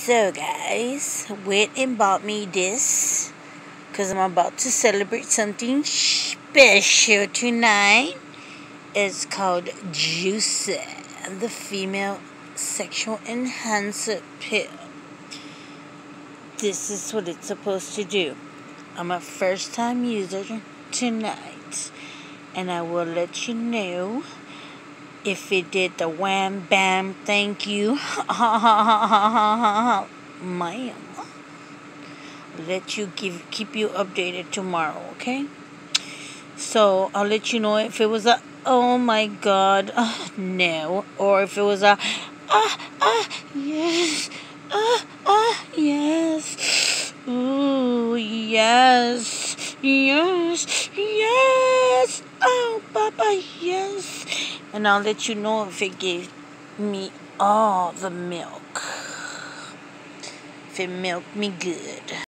So guys, went and bought me this because I'm about to celebrate something special tonight. It's called Juicy, the female sexual enhancer pill. This is what it's supposed to do. I'm a first time user tonight, and I will let you know if it did the wham bam thank you ma'am. Let you keep you updated tomorrow, okay? So I'll let you know if it was a oh my god no, or if it was a yes, yes, ooh yes, yes, yes, oh papa yes. And I'll let you know if it gave me all the milk, if it milked me good.